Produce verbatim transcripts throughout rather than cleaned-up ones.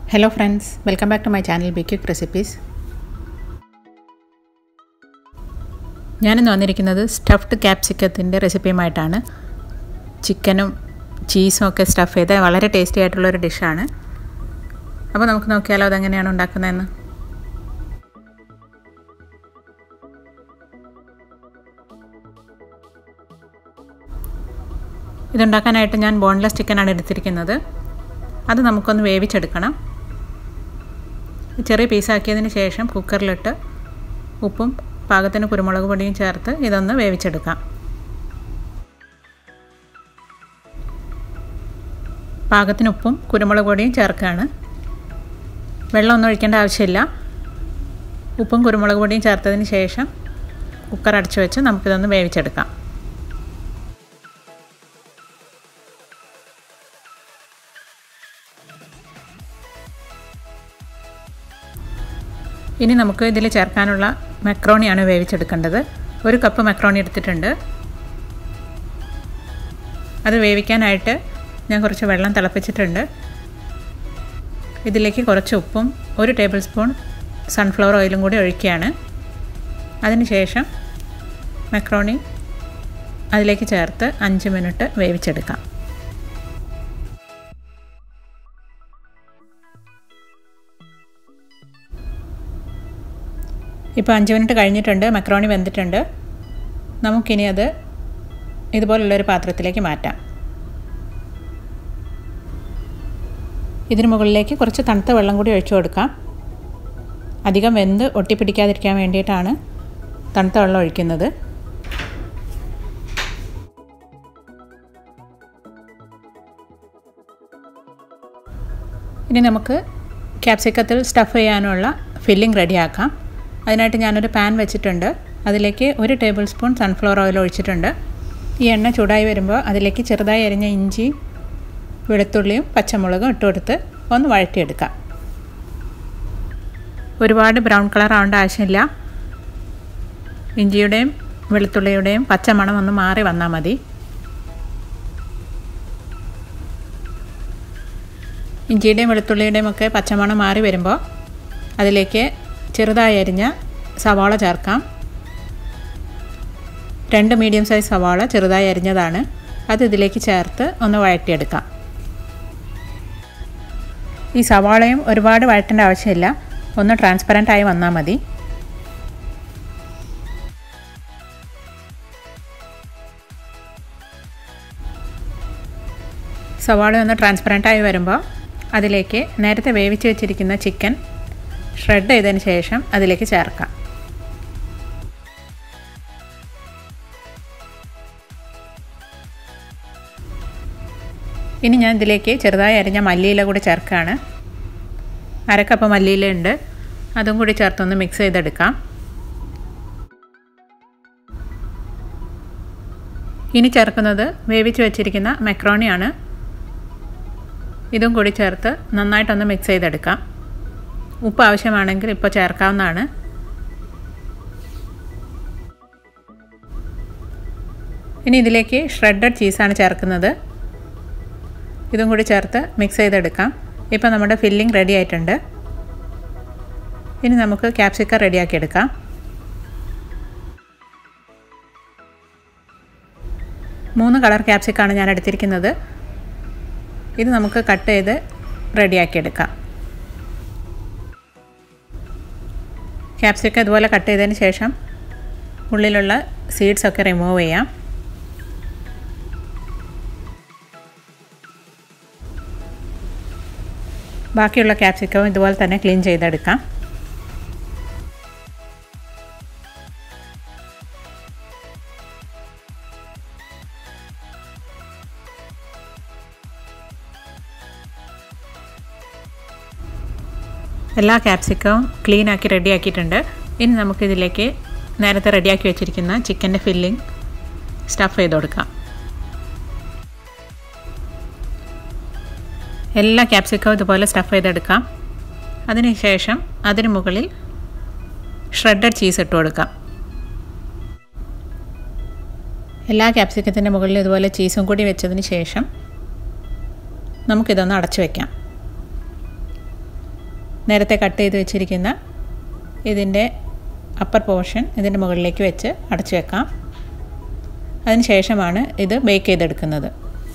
Hello friends, welcome back to my channel Big Quick Recipes. ഞാനിന്ന് വന്നിരിക്കുന്നത് stuffed ക്യാപ്സിക്കത്തിൻ്റെ റെസിപ്പിയുമായിട്ടാണ്. ചിക്കനും ചീസും ഒക്കെ സ്റ്റഫ് ചെയ്ത് വളരെ ടേസ്റ്റി ആയിട്ടുള്ളൊരു ഡിഷാണ്. അപ്പോൾ നമുക്ക് നോക്കിയാലോ അതെങ്ങനെയാണ് ഉണ്ടാക്കുന്നതെന്ന്. ഇതുണ്ടാക്കാനായിട്ട് ഞാൻ ബോൺലെസ് ചിക്കനാണ് എടുത്തിരിക്കുന്നത്. അത് നമുക്കൊന്ന് വേവിച്ചെടുക്കണം. ചെറിയ പീസാക്കിയതിന് ശേഷം കുക്കറിലിട്ട് ഉപ്പും പാകത്തിന് കുരുമുളക് പൊടിയും ചേർത്ത് ഇതൊന്ന് വേവിച്ചെടുക്കാം. പാകത്തിന് ഉപ്പും കുരുമുളക് പൊടിയും ചേർക്കുകയാണ്. വെള്ളമൊന്നും ഒഴിക്കേണ്ട ആവശ്യമില്ല. ഉപ്പും കുരുമുളക് പൊടിയും ചേർത്തതിന് ശേഷം കുക്കർ അടച്ചു വെച്ച് നമുക്കിതൊന്ന് വേവിച്ചെടുക്കാം. ഇനി നമുക്ക് ഇതിൽ ചേർക്കാനുള്ള മക്രോണിയാണ് വേവിച്ചെടുക്കേണ്ടത്. ഒരു കപ്പ് മക്രോണി എടുത്തിട്ടുണ്ട്. അത് വേവിക്കാനായിട്ട് ഞാൻ കുറച്ച് വെള്ളം തിളപ്പിച്ചിട്ടുണ്ട്. ഇതിലേക്ക് കുറച്ച് ഉപ്പും ഒരു ടേബിൾ സ്പൂൺ സൺഫ്ലവർ ഓയിലും കൂടി ഒഴിക്കുകയാണ്. അതിനുശേഷം മക്രോണി അതിലേക്ക് ചേർത്ത് അഞ്ച് മിനിറ്റ് വേവിച്ചെടുക്കാം. ഇപ്പോൾ അഞ്ച് മിനിറ്റ് കഴിഞ്ഞിട്ടുണ്ട്. മക്രോണി വെന്തിട്ടുണ്ട്. നമുക്കിനി അത് ഇതുപോലുള്ളൊരു പാത്രത്തിലേക്ക് മാറ്റാം. ഇതിന് മുകളിലേക്ക് കുറച്ച് തണുത്ത വെള്ളം കൂടി ഒഴിച്ചു കൊടുക്കാം. അധികം വെന്ത് ഒട്ടിപ്പിടിക്കാതിരിക്കാൻ വേണ്ടിയിട്ടാണ് തണുത്ത വെള്ളം ഒഴിക്കുന്നത്. ഇനി നമുക്ക് ക്യാപ്സിക്കത്തിൽ സ്റ്റഫ് ചെയ്യാനുള്ള ഫില്ലിംഗ് റെഡിയാക്കാം. അതിനായിട്ട് ഞാനൊരു പാൻ വെച്ചിട്ടുണ്ട്. അതിലേക്ക് ഒരു ടേബിൾ സ്പൂൺ സൺഫ്ലവർ ഓയിൽ ഒഴിച്ചിട്ടുണ്ട്. ഈ എണ്ണ ചൂടായി വരുമ്പോൾ അതിലേക്ക് ചെറുതായി അരിഞ്ഞ ഇഞ്ചി, വെളുത്തുള്ളിയും പച്ചമുളകും ഇട്ട് കൊടുത്ത് ഒന്ന് വഴറ്റിയെടുക്കാം. ഒരുപാട് ബ്രൗൺ കളർ ആവേണ്ട ആവശ്യമില്ല. ഇഞ്ചിയുടെയും വെളുത്തുള്ളിയുടെയും പച്ചമണം ഒന്ന് മാറി വന്നാൽ മതി. ഇഞ്ചിയുടെയും വെളുത്തുള്ളിയുടെയും ഒക്കെ പച്ചമണം മാറി വരുമ്പോൾ അതിലേക്ക് ചെറുതായി അരിഞ്ഞ സവാള ചേർക്കാം. രണ്ട് മീഡിയം സൈസ് സവാള ചെറുതായി അരിഞ്ഞതാണ്. അത് ഇതിലേക്ക് ചേർത്ത് ഒന്ന് വഴറ്റിയെടുക്കാം. ഈ സവാളയും ഒരുപാട് വഴറ്റേണ്ട ആവശ്യമില്ല. ഒന്ന് ട്രാൻസ്പെറൻ്റ് ആയി വന്നാൽ മതി. സവാള ഒന്ന് ട്രാൻസ്പെറൻ്റ് ആയി വരുമ്പോൾ അതിലേക്ക് നേരത്തെ വേവിച്ച് വെച്ചിരിക്കുന്ന ചിക്കൻ ഷ്രെഡ് ചെയ്തതിന് ശേഷം അതിലേക്ക് ചേർക്കാം. ഇനി ഞാൻ ഇതിലേക്ക് ചെറുതായി അരിഞ്ഞ മല്ലിയില കൂടി ചേർക്കുകയാണ്. അരക്കപ്പ് മല്ലിയില ഉണ്ട്. അതും കൂടി ചേർത്തൊന്ന് മിക്സ് ചെയ്തെടുക്കാം. ഇനി ചേർക്കുന്നത് വേവിച്ച് വെച്ചിരിക്കുന്ന മക്രോണിയാണ്. ഇതും കൂടി ചേർത്ത് നന്നായിട്ടൊന്ന് മിക്സ് ചെയ്തെടുക്കാം. ഉപ്പ് ആവശ്യമാണെങ്കിൽ ഇപ്പോൾ ചേർക്കാവുന്നതാണ്. ഇനി ഇതിലേക്ക് ഷ്രെഡഡ് ചീസാണ് ചേർക്കുന്നത്. ഇതും കൂടി ചേർത്ത് മിക്സ് ചെയ്തെടുക്കാം. ഇപ്പോൾ നമ്മുടെ ഫില്ലിംഗ് റെഡി ആയിട്ടുണ്ട്. ഇനി നമുക്ക് ക്യാപ്സിക്കം റെഡിയാക്കിയെടുക്കാം. മൂന്ന് കളർ ക്യാപ്സിക്കമാണ് ഞാൻ എടുത്തിരിക്കുന്നത്. ഇത് നമുക്ക് കട്ട് ചെയ്ത് റെഡിയാക്കിയെടുക്കാം. ക്യാപ്സിക്കം ഇതുപോലെ കട്ട് ചെയ്തതിന് ശേഷം ഉള്ളിലുള്ള സീഡ്സൊക്കെ റിമൂവ് ചെയ്യാം. ബാക്കിയുള്ള ക്യാപ്സിക്കം ഇതുപോലെ തന്നെ ക്ലീൻ ചെയ്തെടുക്കാം. എല്ലാ ക്യാപ്സിക്കവും ക്ലീൻ ആക്കി റെഡിയാക്കിയിട്ടുണ്ട്. ഇനി നമുക്കിതിലേക്ക് നേരത്തെ റെഡിയാക്കി വെച്ചിരിക്കുന്ന ചിക്കൻ്റെ ഫില്ലിംഗ് സ്റ്റഫ് ചെയ്ത് കൊടുക്കാം. എല്ലാ ക്യാപ്സിക്കവും ഇതുപോലെ സ്റ്റഫ് ചെയ്തെടുക്കാം. അതിനുശേഷം അതിന് മുകളിൽ ഷ്രെഡഡ് ചീസ് ഇട്ട് കൊടുക്കാം. എല്ലാ ക്യാപ്സിക്കത്തിൻ്റെ മുകളിൽ ഇതുപോലെ ചീസും കൂടി വെച്ചതിന് ശേഷം നമുക്കിതൊന്ന് അടച്ചു വയ്ക്കാം. നേരത്തെ കട്ട് ചെയ്ത് വെച്ചിരിക്കുന്ന ഇതിൻ്റെ അപ്പർ പോർഷൻ ഇതിൻ്റെ മുകളിലേക്ക് വെച്ച് അടച്ചു വെക്കാം. അതിന് ശേഷമാണ് ഇത് ബേക്ക് ചെയ്തെടുക്കുന്നത്.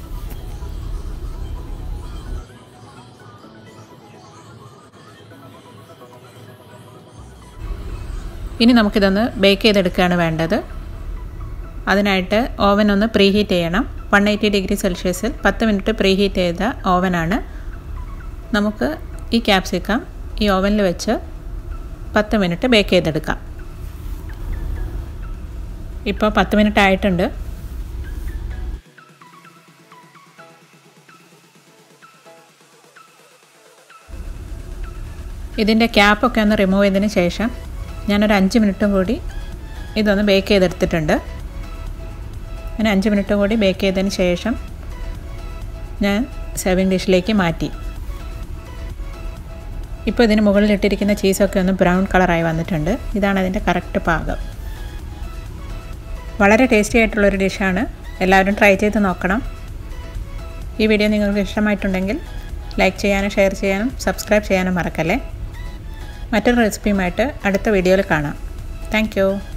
ഇനി നമുക്കിതൊന്ന് ബേക്ക് ചെയ്തെടുക്കുകയാണ് വേണ്ടത്. അതിനായിട്ട് ഓവൻ ഒന്ന് പ്രീ ഹീറ്റ് ചെയ്യണം. വൺ എയ്റ്റി ഡിഗ്രി സെൽഷ്യസിൽ പത്ത് മിനിറ്റ് പ്രീ ഹീറ്റ് ചെയ്ത ഓവനാണ്. നമുക്ക് ഈ ക്യാപ്സിക്കം ഈ ഓവനിൽ വെച്ച് പത്ത് മിനിറ്റ് ബേക്ക് ചെയ്തെടുക്കാം. ഇപ്പോൾ പത്ത് മിനിറ്റ് ആയിട്ടുണ്ട്. ഇതിൻ്റെ ക്യാപ്പൊക്കെ ഒന്ന് റിമൂവ് ചെയ്തതിന് ശേഷം ഞാനൊരു അഞ്ച് മിനിറ്റും കൂടി ഇതൊന്ന് ബേക്ക് ചെയ്തെടുത്തിട്ടുണ്ട്. അങ്ങനെ അഞ്ച് മിനിറ്റ് കൂടി ബേക്ക് ചെയ്തതിന് ശേഷം ഞാൻ സെർവിങ് ഡിഷിലേക്ക് മാറ്റി. ഇപ്പോൾ ഇതിന് മുകളിലിട്ടിരിക്കുന്ന ചീസൊക്കെ ഒന്ന് ബ്രൗൺ കളറായി വന്നിട്ടുണ്ട്. ഇതാണ് അതിൻ്റെ കറക്റ്റ് പാകം. വളരെ ടേസ്റ്റി ആയിട്ടുള്ളൊരു ഡിഷാണ്. എല്ലാവരും ട്രൈ ചെയ്ത് നോക്കണം. ഈ വീഡിയോ നിങ്ങൾക്ക് ഇഷ്ടമായിട്ടുണ്ടെങ്കിൽ ലൈക്ക് ചെയ്യാനും ഷെയർ ചെയ്യാനും സബ്സ്ക്രൈബ് ചെയ്യാനും മറക്കല്ലേ. മറ്റൊരു റെസിപ്പിയുമായിട്ട് അടുത്ത വീഡിയോയിൽ കാണാം. Thank U.